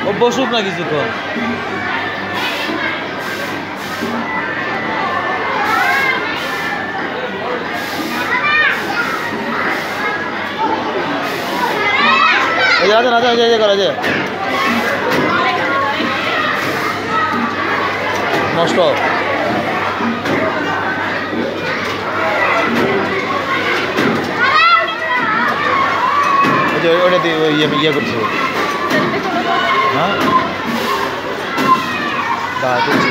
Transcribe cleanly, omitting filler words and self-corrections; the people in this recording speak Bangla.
ও বসুক না কিছুক্ষণ। এই আছে না এই করা যে নষ্ট ওটা দিয়ে ইয়ে করছে। হ্যাঁ দাঁড়া